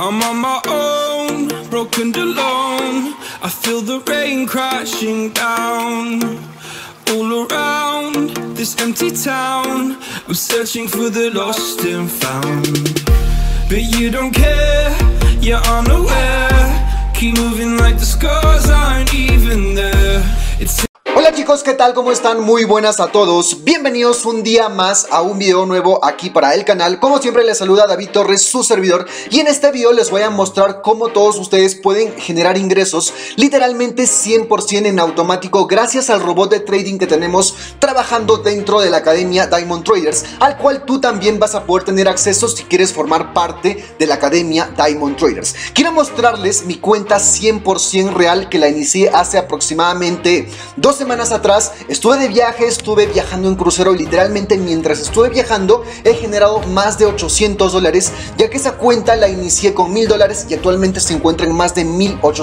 I'm on my own, broken and alone. I feel the rain crashing down all around this empty town. I'm searching for the lost and found, but you don't care, you're unaware. Keep moving like the scars aren't even there. Hola chicos, ¿qué tal? ¿Cómo están? Muy buenas a todos. Bienvenidos un día más a un video nuevo aquí para el canal. Como siempre les saluda David Torres, su servidor. Y en este video les voy a mostrar cómo todos ustedes pueden generar ingresos literalmente 100% en automático gracias al robot de trading que tenemos trabajando dentro de la academia Diamond Traders, al cual tú también vas a poder tener acceso si quieres formar parte de la academia Diamond Traders. Quiero mostrarles mi cuenta 100% real que la inicié hace aproximadamente 2 semanas atrás. Estuve de viaje, estuve viajando en crucero y literalmente mientras estuve viajando he generado más de $800, ya que esa cuenta la inicié con $1000 y actualmente se encuentra en más de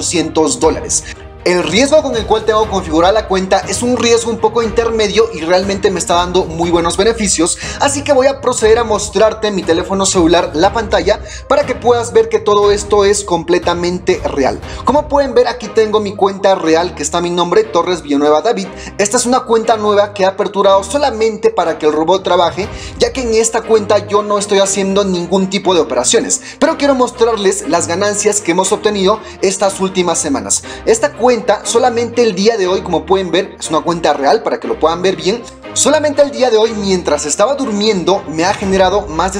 $1800. El riesgo con el cual tengo configurada la cuenta es un riesgo un poco intermedio y realmente me está dando muy buenos beneficios, así que voy a proceder a mostrarte en mi teléfono celular la pantalla para que puedas ver que todo esto es completamente real. Como pueden ver, aquí tengo mi cuenta real que está a mi nombre, Torres Villanueva David. Esta es una cuenta nueva que he aperturado solamente para que el robot trabaje, ya que en esta cuenta yo no estoy haciendo ningún tipo de operaciones, pero quiero mostrarles las ganancias que hemos obtenido estas últimas semanas. Esta cuenta solamente el día de hoy, como pueden ver, es una cuenta real para que lo puedan ver bien. Solamente el día de hoy, mientras estaba durmiendo, me ha generado más de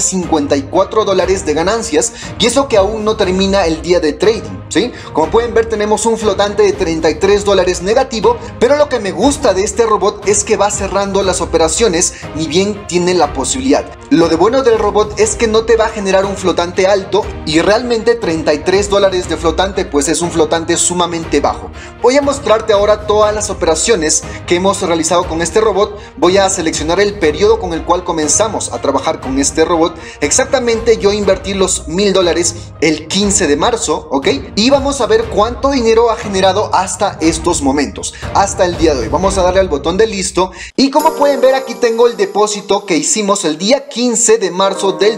$54 de ganancias, y eso que aún no termina el día de trading, ¿sí? Como pueden ver, tenemos un flotante de $33 negativo, pero lo que me gusta de este robot es que va cerrando las operaciones ni bien tiene la posibilidad. Lo de bueno del robot es que no te va a generar un flotante alto, y realmente $33 de flotante pues es un flotante sumamente bajo. Voy a mostrarte ahora todas las operaciones que hemos realizado con este robot. Voy a seleccionar el periodo con el cual comenzamos a trabajar con este robot. Exactamente yo invertí los $1000 el 15 de marzo, ¿ok? Y vamos a ver cuánto dinero ha generado hasta estos momentos, hasta el día de hoy. Vamos a darle al botón de listo y como pueden ver, aquí tengo el depósito que hicimos el día 15 de marzo del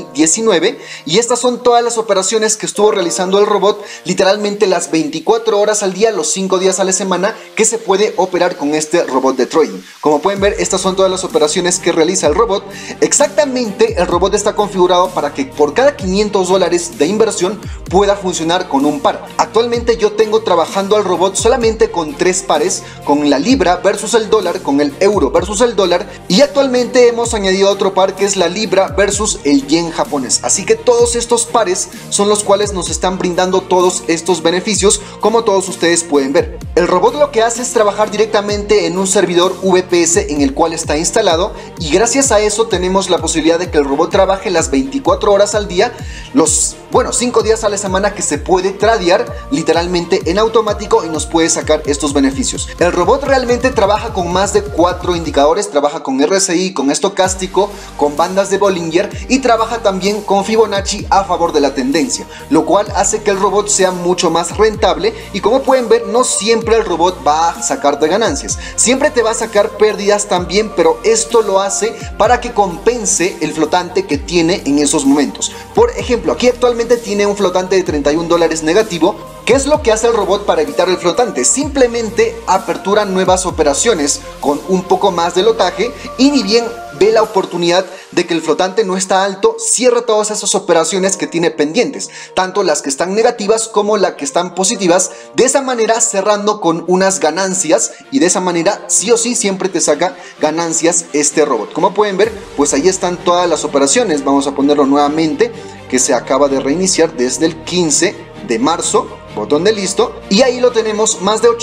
2019, y estas son todas las operaciones que estuvo realizando el robot, literalmente las 24 horas al día, los 5 días a la semana que se puede operar con este robot de trading. Como pueden ver, estas son todas las operaciones que realiza el robot. Exactamente, el robot está configurado para que por cada $500 de inversión pueda funcionar con un par. Actualmente yo tengo trabajando al robot solamente con 3 pares, con la libra versus el dólar, con el euro versus el dólar, y actualmente hemos añadido otro par que es la libra versus el yen japonés. Así que todos estos pares son los cuales nos están brindando todos estos beneficios, como todos ustedes pueden ver. El robot lo que hace es trabajar directamente en un servidor VPS en el cual está instalado, y gracias a eso tenemos la posibilidad de que el robot trabaje las 24 horas al día, los 5 días a la semana, que se puede tradear literalmente en automático y nos puede sacar estos beneficios. El robot realmente trabaja con más de 4 indicadores, trabaja con RSI, con estocástico, con bandas de Bollinger, y trabaja también con Fibonacci a favor de la tendencia, lo cual hace que el robot sea mucho más rentable. Y como pueden ver, no siempre el robot va a sacarte ganancias, siempre te va a sacar pérdidas también, pero esto lo hace para que compense el flotante que tiene en esos momentos. Por ejemplo, aquí actualmente tiene un flotante de $31 negativo. ¿Qué es lo que hace el robot para evitar el flotante? Simplemente apertura nuevas operaciones con un poco más de lotaje, y ni bien ve la oportunidad de que el flotante no está alto, cierra todas esas operaciones que tiene pendientes, tanto las que están negativas como las que están positivas, de esa manera cerrando con unas ganancias, y de esa manera sí o sí siempre te saca ganancias este robot. Como pueden ver, pues ahí están todas las operaciones. Vamos a ponerlo nuevamente, que se acaba de reiniciar desde el 15 de marzo. Botón de listo, y ahí lo tenemos, más de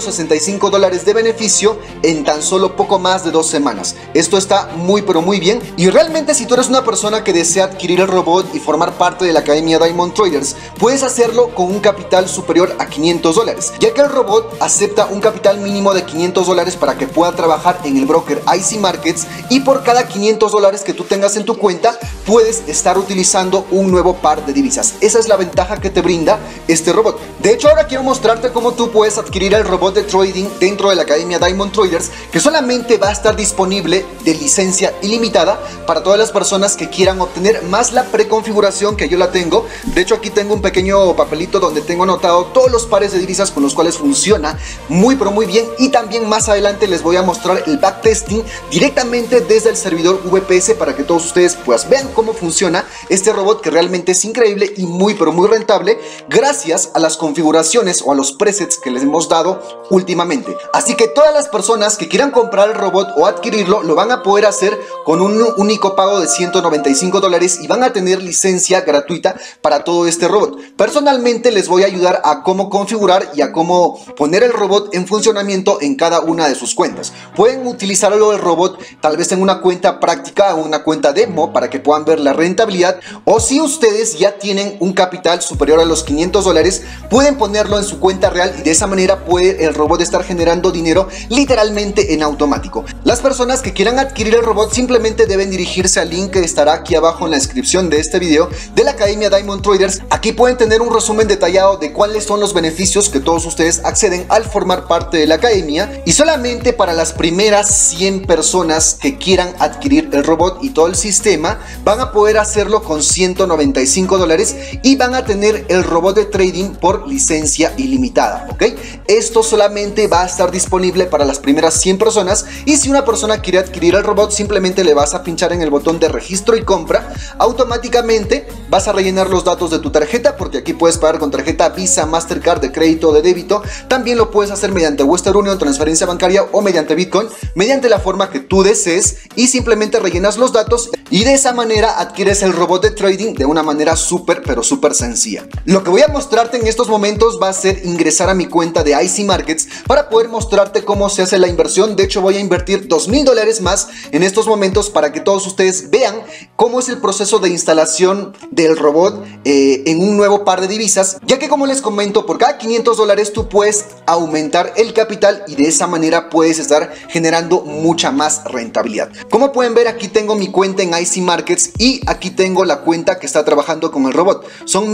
$865 de beneficio en tan solo poco más de 2 semanas. Esto está muy pero muy bien, y realmente si tú eres una persona que desea adquirir el robot y formar parte de la academia Diamond Traders, puedes hacerlo con un capital superior a $500, ya que el robot acepta un capital mínimo de $500 para que pueda trabajar en el broker IC Markets, y por cada $500 que tú tengas en tu cuenta puedes estar utilizando un nuevo par de divisas. Esa es la ventaja que te brinda este robot. De hecho, ahora quiero mostrarte cómo tú puedes adquirir el robot de trading dentro de la Academia Diamond Traders, que solamente va a estar disponible de licencia ilimitada para todas las personas que quieran obtener más la preconfiguración que yo la tengo. De hecho, aquí tengo un pequeño papelito donde tengo anotado todos los pares de divisas con los cuales funciona muy pero muy bien, y también más adelante les voy a mostrar el backtesting directamente desde el servidor VPS para que todos ustedes pues vean cómo funciona este robot, que realmente es increíble y muy pero muy rentable gracias a las configuraciones o a los presets que les hemos dado últimamente. Así que todas las personas que quieran comprar el robot o adquirirlo lo van a poder hacer con un único pago de $195 y van a tener licencia gratuita para todo este robot. Personalmente les voy a ayudar a cómo configurar y a cómo poner el robot en funcionamiento en cada una de sus cuentas. Pueden utilizarlo el robot tal vez en una cuenta práctica o una cuenta demo para que puedan ver la rentabilidad, o si ustedes ya tienen un capital superior a los $500 pueden ponerlo en su cuenta real y de esa manera puede el robot estar generando dinero literalmente en automático. Las personas que quieran adquirir el robot simplemente deben dirigirse al link que estará aquí abajo en la descripción de este video de la Academia Diamond Traders. Aquí pueden tener un resumen detallado de cuáles son los beneficios que todos ustedes acceden al formar parte de la academia, y solamente para las primeras 100 personas que quieran adquirir el robot y todo el sistema van a poder hacerlo con $195 y van a tener el robot de trading por licencia ilimitada, ¿ok? Esto solamente va a estar disponible para las primeras 100 personas, y si una persona quiere adquirir el robot simplemente le vas a pinchar en el botón de registro y compra. Automáticamente vas a rellenar los datos de tu tarjeta, porque aquí puedes pagar con tarjeta Visa, Mastercard, de crédito o de débito. También lo puedes hacer mediante Western Union, transferencia bancaria o mediante Bitcoin, mediante la forma que tú desees, y simplemente rellenas los datos y de esa manera adquieres el robot de trading de una manera súper pero súper sencilla. Lo que voy a mostrarte en estos momentos va a ser ingresar a mi cuenta de IC Markets para poder mostrarte cómo se hace la inversión. De hecho, voy a invertir $2000 más en estos momentos para que todos ustedes vean cómo es el proceso de instalación del robot en un nuevo par de divisas, ya que como les comento, por cada $500 tú puedes aumentar el capital y de esa manera puedes estar generando mucha más rentabilidad. Como pueden ver, aquí tengo mi cuenta en IC Markets y aquí tengo la cuenta que está trabajando con el robot. Son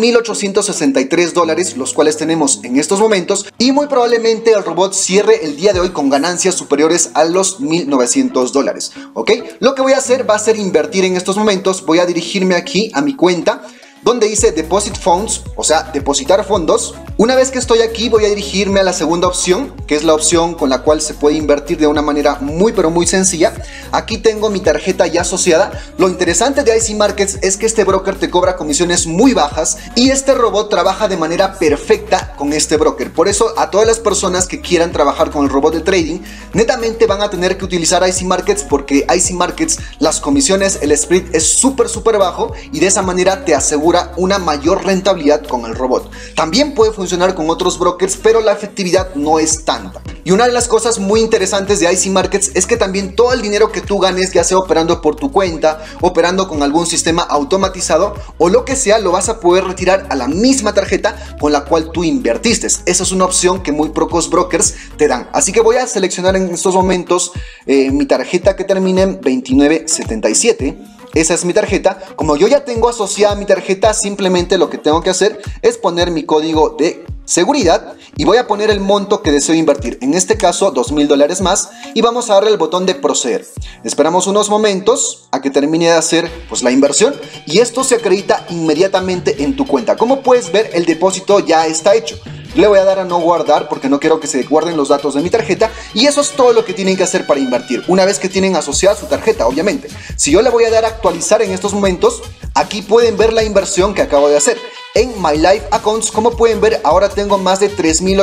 $1863 los cuales tenemos en estos momentos, y muy probablemente el robot cierre el día de hoy con ganancias superiores a los $1900, ¿ok? Lo que voy a hacer va a ser invertir en estos momentos. Voy a dirigirme aquí a mi cuenta donde dice Deposit Funds, o sea, depositar fondos. Una vez que estoy aquí voy a dirigirme a la segunda opción, que es la opción con la cual se puede invertir de una manera muy pero muy sencilla. Aquí tengo mi tarjeta ya asociada. Lo interesante de IC Markets es que este broker te cobra comisiones muy bajas y este robot trabaja de manera perfecta con este broker. Por eso a todas las personas que quieran trabajar con el robot de trading, netamente van a tener que utilizar IC Markets, porque IC Markets, las comisiones, el spread es súper bajo y de esa manera te asegura una mayor rentabilidad con el robot. También puede funcionar con otros brokers, pero la efectividad no es tanta. Y una de las cosas muy interesantes de IC Markets es que también todo el dinero que tú ganes, ya sea operando por tu cuenta, operando con algún sistema automatizado o lo que sea, lo vas a poder retirar a la misma tarjeta con la cual tú invertiste. Esa es una opción que muy pocos brokers te dan. Así que voy a seleccionar en estos momentos mi tarjeta que termina en 2977. Esa es mi tarjeta. Como yo ya tengo asociada mi tarjeta, simplemente lo que tengo que hacer es poner mi código de seguridad y voy a poner el monto que deseo invertir, en este caso $2000 más, y vamos a darle el botón de proceder. Esperamos unos momentos a que termine de hacer pues la inversión y esto se acredita inmediatamente en tu cuenta. Como puedes ver, el depósito ya está hecho. Le voy a dar a no guardar porque no quiero que se guarden los datos de mi tarjeta, y eso es todo lo que tienen que hacer para invertir una vez que tienen asociada su tarjeta. Obviamente, si yo le voy a dar a actualizar en estos momentos, aquí pueden ver la inversión que acabo de hacer. En My Life Accounts, como pueden ver, ahora tengo más de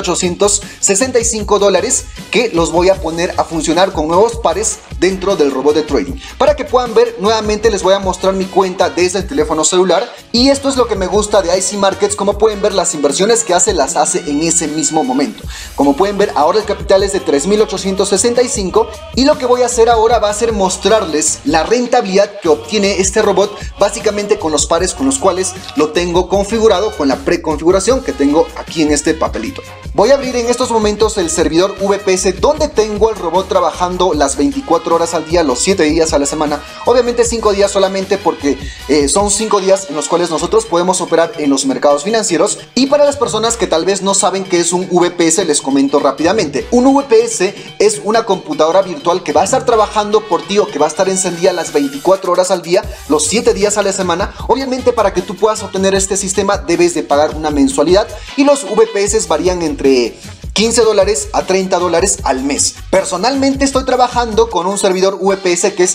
$3865 que los voy a poner a funcionar con nuevos pares dentro del robot de trading. Para que puedan ver, nuevamente les voy a mostrar mi cuenta desde el teléfono celular, y esto es lo que me gusta de IC Markets. Como pueden ver, las inversiones que hace las hace en ese mismo momento. Como pueden ver, ahora el capital es de $3865 y lo que voy a hacer ahora va a ser mostrarles la rentabilidad que obtiene este robot, básicamente con los pares con los cuales lo tengo configurado con la preconfiguración que tengo aquí en este papelito. Voy a abrir en estos momentos el servidor VPS donde tengo el robot trabajando las 24 24 horas al día, los 7 días a la semana. Obviamente 5 días solamente porque son 5 días en los cuales nosotros podemos operar en los mercados financieros. Y para las personas que tal vez no saben qué es un VPS, les comento rápidamente. Un VPS es una computadora virtual que va a estar trabajando por ti o que va a estar encendida las 24 horas al día, los 7 días a la semana. Obviamente para que tú puedas obtener este sistema debes de pagar una mensualidad y los VPS varían entre $15 a $30 al mes. Personalmente estoy trabajando con un servidor VPS que es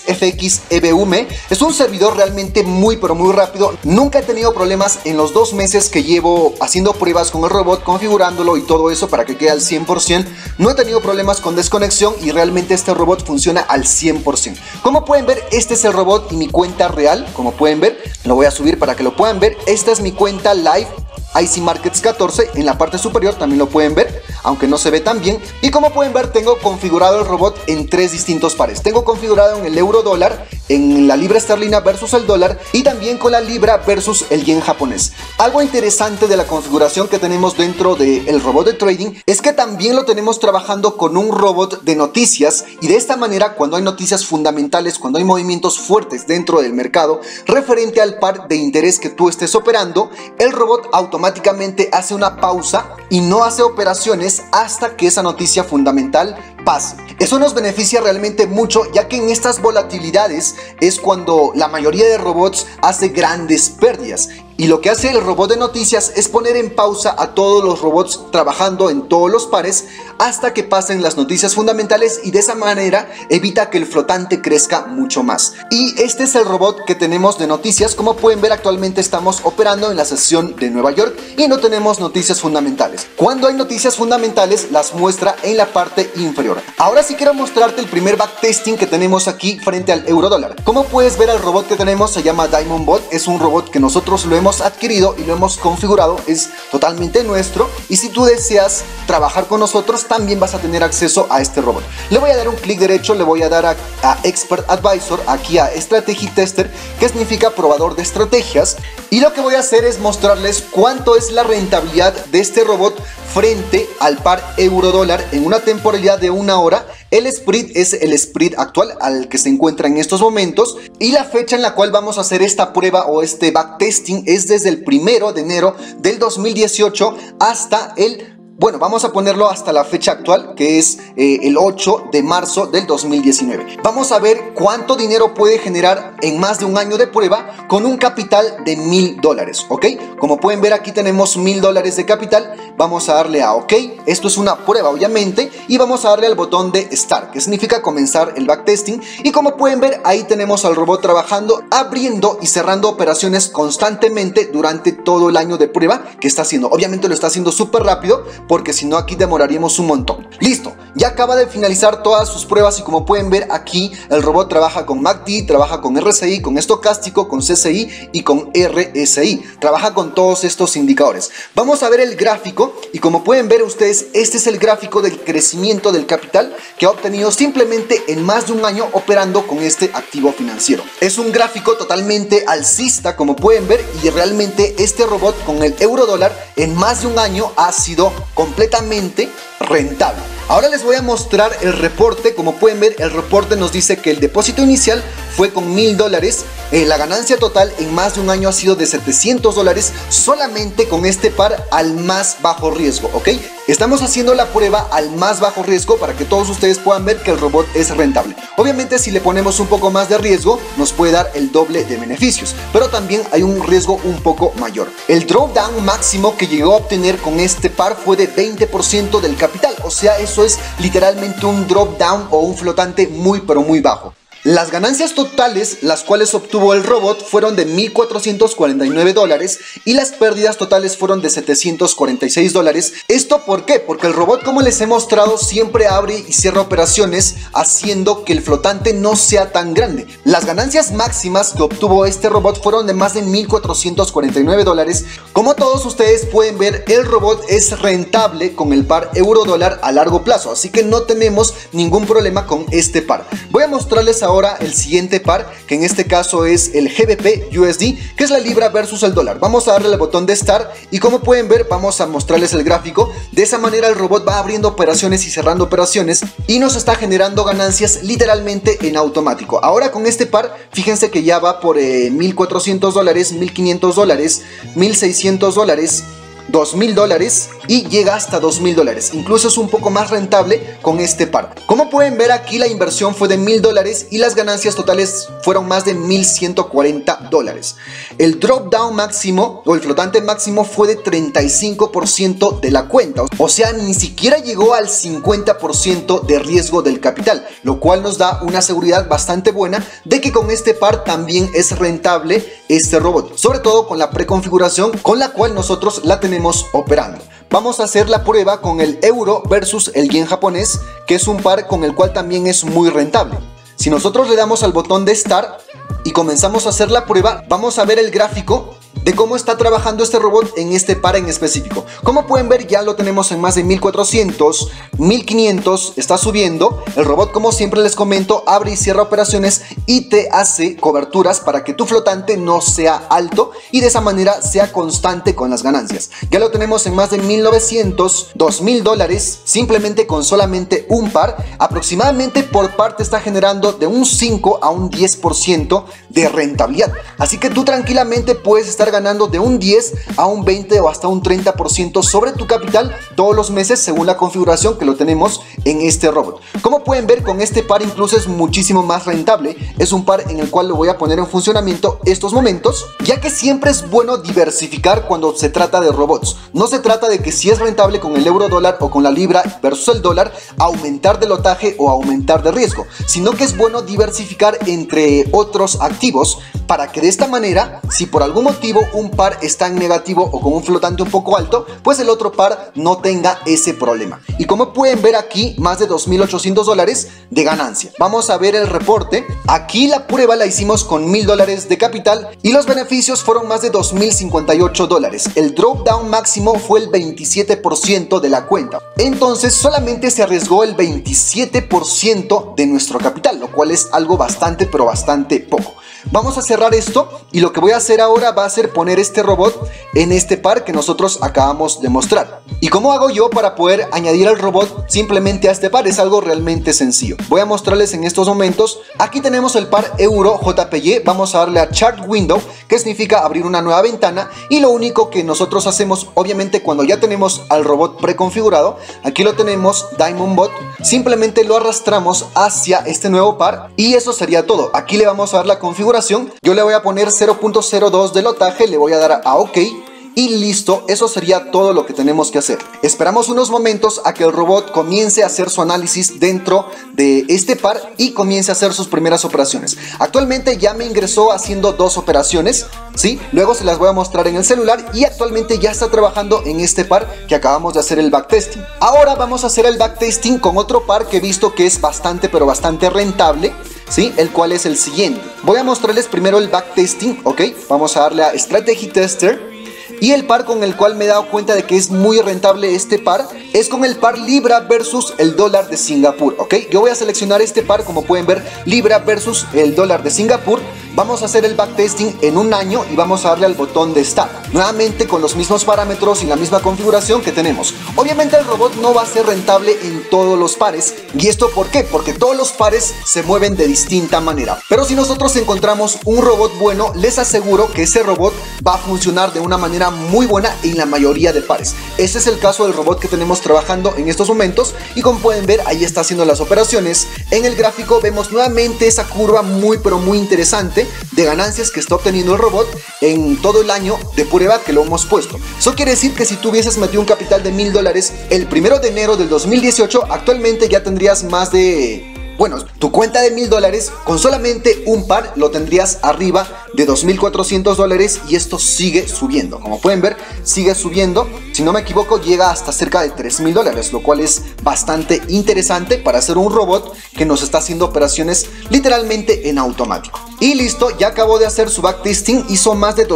FXEVM. Es un servidor realmente muy pero muy rápido. Nunca he tenido problemas en los 2 meses que llevo haciendo pruebas con el robot, configurándolo y todo eso para que quede al 100%. No he tenido problemas con desconexión y realmente este robot funciona al 100%. Como pueden ver, este es el robot y mi cuenta real. Como pueden ver, lo voy a subir para que lo puedan ver. Esta es mi cuenta live IC Markets 14, en la parte superior también lo pueden ver, aunque no se ve tan bien. Y como pueden ver, tengo configurado el robot en 3 distintos pares. Tengo configurado en el euro dólar, en la libra esterlina versus el dólar y también con la libra versus el yen japonés. Algo interesante de la configuración que tenemos dentro del robot de trading es que también lo tenemos trabajando con un robot de noticias, y de esta manera, cuando hay noticias fundamentales, cuando hay movimientos fuertes dentro del mercado referente al par de interés que tú estés operando, el robot automáticamente hace una pausa y no hace operaciones hasta que esa noticia fundamental pase. Eso nos beneficia realmente mucho, ya que en estas volatilidades es cuando la mayoría de robots hace grandes pérdidas. Y lo que hace el robot de noticias es poner en pausa a todos los robots trabajando en todos los pares hasta que pasen las noticias fundamentales, y de esa manera evita que el flotante crezca mucho más. Y este es el robot que tenemos de noticias. Como pueden ver, actualmente estamos operando en la sesión de Nueva York y no tenemos noticias fundamentales. Cuando hay noticias fundamentales las muestra en la parte inferior. Ahora sí quiero mostrarte el primer backtesting que tenemos aquí frente al euro dólar. Como puedes ver, el robot que tenemos se llama Diamond Bot. Es un robot que nosotros lo hemos adquirido y lo hemos configurado, es totalmente nuestro, y si tú deseas trabajar con nosotros también vas a tener acceso a este robot. Le voy a dar un clic derecho, le voy a dar a Expert Advisor, aquí a Strategy Tester, que significa probador de estrategias, y lo que voy a hacer es mostrarles cuánto es la rentabilidad de este robot frente al par euro dólar en una temporalidad de 1 hora. El spread es el spread actual al que se encuentra en estos momentos, y la fecha en la cual vamos a hacer esta prueba o este backtesting es desde el 1 de enero del 2018 hasta bueno, vamos a ponerlo hasta la fecha actual, que es el 8 de marzo del 2019. Vamos a ver cuánto dinero puede generar en más de un año de prueba con un capital de $1000, ¿ok? Como pueden ver, aquí tenemos $1000 de capital. Vamos a darle a OK. Esto es una prueba, obviamente, y vamos a darle al botón de Start, que significa comenzar el backtesting. Y como pueden ver, ahí tenemos al robot trabajando, abriendo y cerrando operaciones constantemente durante todo el año de prueba que está haciendo. Obviamente lo está haciendo súper rápido, porque si no aquí demoraríamos un montón. Listo, ya acaba de finalizar todas sus pruebas, y como pueden ver aquí el robot trabaja con MACD, trabaja con RSI, con estocástico, con CCI y con RSI. Trabaja con todos estos indicadores. Vamos a ver el gráfico, y como pueden ver ustedes, este es el gráfico del crecimiento del capital que ha obtenido simplemente en más de un año operando con este activo financiero. Es un gráfico totalmente alcista, como pueden ver, y realmente este robot con el euro dólar en más de un año ha sido completamente rentable. Ahora les voy a mostrar el reporte. Como pueden ver, el reporte nos dice que el depósito inicial fue con $1000. La ganancia total en más de un año ha sido de $700 solamente con este par al más bajo riesgo, ¿ok? Estamos haciendo la prueba al más bajo riesgo para que todos ustedes puedan ver que el robot es rentable. Obviamente, si le ponemos un poco más de riesgo, nos puede dar el doble de beneficios, pero también hay un riesgo un poco mayor. El drawdown máximo que llegó a obtener con este par fue de 20% del capital, o sea, eso es literalmente un drawdown o un flotante muy pero muy bajo. Las ganancias totales, las cuales obtuvo el robot, fueron de $1449 y las pérdidas totales fueron de $746. ¿Esto por qué? Porque el robot, como les he mostrado, siempre abre y cierra operaciones haciendo que el flotante no sea tan grande. Las ganancias máximas que obtuvo este robot fueron de más de $1449. Como todos ustedes pueden ver, el robot es rentable con el par euro dólar a largo plazo, así que no tenemos ningún problema con este par. Voy a mostrarles ahora ahora el siguiente par, que en este caso es el GBP USD, que es la libra versus el dólar. Vamos a darle al botón de Start y como pueden ver vamos a mostrarles el gráfico. De esa manera el robot va abriendo operaciones y cerrando operaciones y nos está generando ganancias literalmente en automático. Ahora con este par, fíjense que ya va por $1.400, $1.500, $1.600, $2.000 y llega hasta $2.000. Incluso es un poco más rentable con este par. Como pueden ver aquí, la inversión fue de $1.000 y las ganancias totales fueron más de $1.140. El drop down máximo o el flotante máximo fue de 35% de la cuenta, o sea, ni siquiera llegó al 50% de riesgo del capital, lo cual nos da una seguridad bastante buena de que con este par también es rentable este robot, sobre todo con la preconfiguración con la cual nosotros la tenemos operando. Vamos a hacer la prueba con el euro versus el yen japonés, que es un par con el cual también es muy rentable. Si nosotros le damos al botón de Start y comenzamos a hacer la prueba, vamos a ver el gráfico de cómo está trabajando este robot en este par en específico. Como pueden ver, ya lo tenemos en más de 1400, 1500, está subiendo. El robot, como siempre les comento, abre y cierra operaciones y te hace coberturas para que tu flotante no sea alto y de esa manera sea constante con las ganancias. Ya lo tenemos en más de 1900, $2.000, simplemente con solamente un par. Aproximadamente por par te está generando de un 5 a un 10% de rentabilidad. Así que tú tranquilamente puedes estar ganando de un 10 a un 20 o hasta un 30% sobre tu capital todos los meses según la configuración que lo tenemos en este robot. Como pueden ver, con este par incluso es muchísimo más rentable. Es un par en el cual lo voy a poner en funcionamiento estos momentos, ya que siempre es bueno diversificar cuando se trata de robots. No se trata de que si es rentable con el euro dólar o con la libra versus el dólar aumentar de lotaje o aumentar de riesgo, sino que es bueno diversificar entre otros activos para que de esta manera, si por algún motivo un par está en negativo o con un flotante un poco alto, pues el otro par no tenga ese problema. Y como pueden ver aquí, más de $2.800 de ganancia. Vamos a ver el reporte. Aquí la prueba la hicimos con $1.000 de capital y los beneficios fueron más de $2.058. El drop down máximo fue el 27% de la cuenta. Entonces solamente se arriesgó el 27% de nuestro capital, lo cual es algo bastante pero bastante poco. Vamos a cerrar esto y lo que voy a hacer ahora va a ser poner este robot en este par que nosotros acabamos de mostrar. ¿Y cómo hago yo para poder añadir al robot simplemente a este par? Es algo realmente sencillo. Voy a mostrarles en estos momentos. Aquí tenemos el par euro JPY. Vamos a darle a Chart Window, que significa abrir una nueva ventana, y lo único que nosotros hacemos, obviamente cuando ya tenemos al robot preconfigurado, aquí lo tenemos, Diamond Bot, simplemente lo arrastramos hacia este nuevo par y eso sería todo. Aquí le vamos a dar la configuración. Yo le voy a poner 0.02 de lotaje, le voy a dar a OK y listo. Eso sería todo lo que tenemos que hacer. Esperamos unos momentos a que el robot comience a hacer su análisis dentro de este par y comience a hacer sus primeras operaciones. Actualmente ya me ingresó haciendo 2 operaciones, ¿sí? Luego se las voy a mostrar en el celular y actualmente ya está trabajando en este par que acabamos de hacer el backtesting. Ahora vamos a hacer el backtesting con otro par que he visto que es bastante pero bastante rentable, ¿sí? El cual es el siguiente. Voy a mostrarles primero el backtesting, ¿ok? Vamos a darle a Strategy Tester. Y el par con el cual me he dado cuenta de que es muy rentable este par es con el par libra versus el dólar de Singapur, ¿ok? Yo voy a seleccionar este par, como pueden ver, libra versus el dólar de Singapur. Vamos a hacer el backtesting en un año y vamos a darle al botón de Start. Nuevamente con los mismos parámetros y la misma configuración que tenemos. Obviamente el robot no va a ser rentable en todos los pares. ¿Y esto por qué? Porque todos los pares se mueven de distinta manera. Pero si nosotros encontramos un robot bueno, les aseguro que ese robot va a funcionar de una manera muy buena en la mayoría de pares. Este es el caso del robot que tenemos trabajando en estos momentos y como pueden ver, ahí está haciendo las operaciones. En el gráfico vemos nuevamente esa curva muy pero muy interesante de ganancias que está obteniendo el robot en todo el año de prueba que lo hemos puesto. Eso quiere decir que si tú hubieses metido un capital de $1.000 el 1 de enero del 2018, actualmente ya tendrías más de... Bueno, tu cuenta de $1.000 con solamente un par lo tendrías arriba de $2.400 y esto sigue subiendo. Como pueden ver, sigue subiendo. Si no me equivoco, llega hasta cerca de $3.000, lo cual es bastante interesante para hacer un robot que nos está haciendo operaciones literalmente en automático. Y listo, ya acabó de hacer su backtesting, hizo más de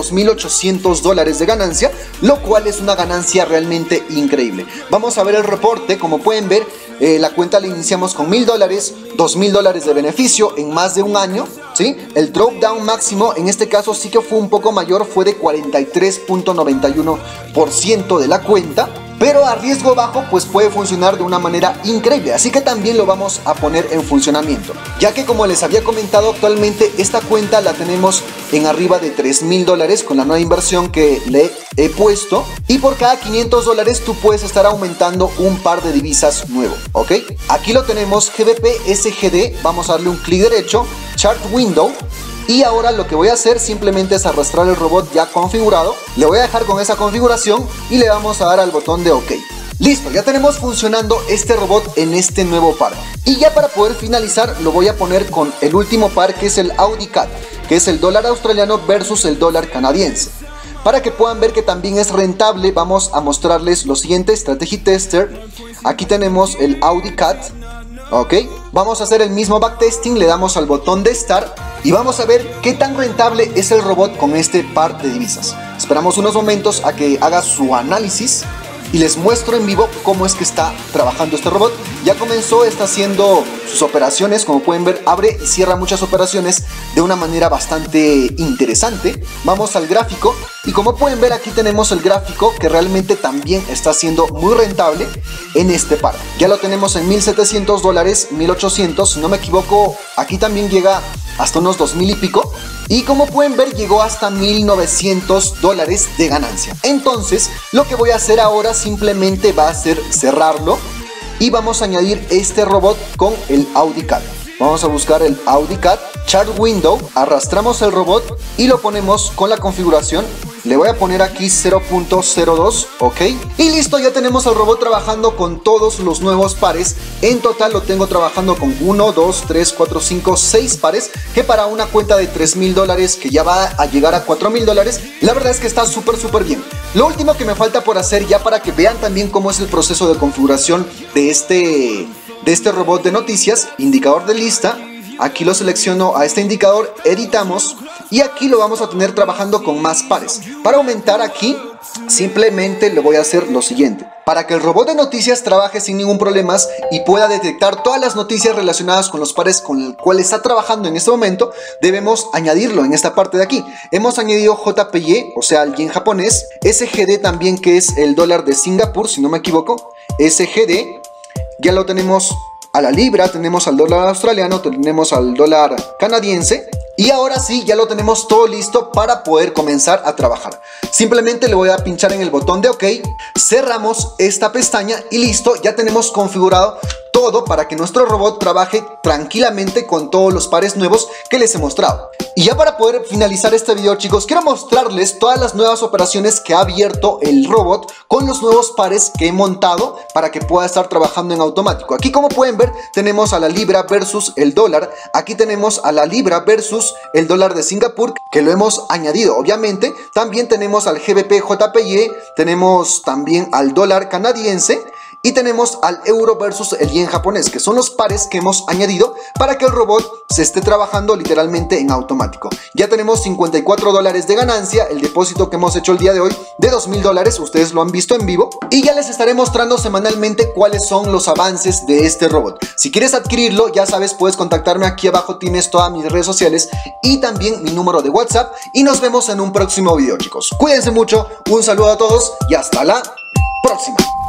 $2.800 de ganancia, lo cual es una ganancia realmente increíble. Vamos a ver el reporte. Como pueden ver, La cuenta la iniciamos con $1000, $2000 de beneficio en más de un año, ¿sí? El drop down máximo en este caso sí que fue un poco mayor, fue de 43.91% de la cuenta. Pero a riesgo bajo pues puede funcionar de una manera increíble, así que también lo vamos a poner en funcionamiento, ya que como les había comentado, actualmente esta cuenta la tenemos en arriba de $3000 con la nueva inversión que le he puesto, y por cada $500 tú puedes estar aumentando un par de divisas nuevo, ¿ok? Aquí lo tenemos, GBP SGD, vamos a darle un clic derecho, Chart Window. Y ahora lo que voy a hacer simplemente es arrastrar el robot ya configurado. Le voy a dejar con esa configuración y le vamos a dar al botón de OK. Listo, ya tenemos funcionando este robot en este nuevo par. Y ya para poder finalizar lo voy a poner con el último par, que es el AudiCAD, que es el dólar australiano versus el dólar canadiense. Para que puedan ver que también es rentable, vamos a mostrarles lo siguiente, Strategy Tester. Aquí tenemos el AudiCAD. Ok, vamos a hacer el mismo backtesting, le damos al botón de Start y vamos a ver qué tan rentable es el robot con este par de divisas. Esperamos unos momentos a que haga su análisis y les muestro en vivo cómo es que está trabajando este robot. Ya comenzó, está haciendo sus operaciones, como pueden ver, abre y cierra muchas operaciones de una manera bastante interesante. Vamos al gráfico y como pueden ver aquí tenemos el gráfico que realmente también está siendo muy rentable en este par. Ya lo tenemos en $1700, 1800, si no me equivoco, aquí también llega hasta unos 2000 y pico. Y como pueden ver llegó hasta $1900 de ganancia. Entonces lo que voy a hacer ahora simplemente va a ser cerrarlo y vamos a añadir este robot con el AudiCAD. Vamos a buscar el AudiCAD, Chart Window, arrastramos el robot y lo ponemos con la configuración. Le voy a poner aquí 0.02, ok. Y listo, ya tenemos al robot trabajando con todos los nuevos pares. En total lo tengo trabajando con 1, 2, 3, 4, 5, 6 pares. Que para una cuenta de $3000 que ya va a llegar a $4000, la verdad es que está súper bien. Lo último que me falta por hacer, ya para que vean también cómo es el proceso de configuración de este robot de noticias, indicador de lista. Aquí lo selecciono a este indicador, editamos y aquí lo vamos a tener trabajando con más pares. Para aumentar aquí, simplemente le voy a hacer lo siguiente. Para que el robot de noticias trabaje sin ningún problema y pueda detectar todas las noticias relacionadas con los pares con el cual está trabajando en este momento, debemos añadirlo en esta parte de aquí. Hemos añadido JPY, o sea el yen japonés, SGD también, que es el dólar de Singapur, si no me equivoco, SGD, ya lo tenemos a la libra, tenemos al dólar australiano, tenemos al dólar canadiense. Y ahora sí, ya lo tenemos todo listo para poder comenzar a trabajar. Simplemente le voy a pinchar en el botón de OK, cerramos esta pestaña y listo, ya tenemos configurado todo para que nuestro robot trabaje tranquilamente con todos los pares nuevos que les he mostrado. Y ya para poder finalizar este video, chicos, quiero mostrarles todas las nuevas operaciones que ha abierto el robot con los nuevos pares que he montado para que pueda estar trabajando en automático. Aquí, como pueden ver, tenemos a la libra versus el dólar. Aquí tenemos a la libra versus el dólar de Singapur, que lo hemos añadido, obviamente. También tenemos al GBP JPY, tenemos también al dólar canadiense y tenemos al euro versus el yen japonés, que son los pares que hemos añadido para que el robot se esté trabajando literalmente en automático. Ya tenemos $54 de ganancia, el depósito que hemos hecho el día de hoy de $2000, ustedes lo han visto en vivo, y ya les estaré mostrando semanalmente cuáles son los avances de este robot. Si quieres adquirirlo, ya sabes, puedes contactarme. Aquí abajo tienes todas mis redes sociales y también mi número de WhatsApp, y nos vemos en un próximo video, chicos. Cuídense mucho, un saludo a todos y hasta la próxima.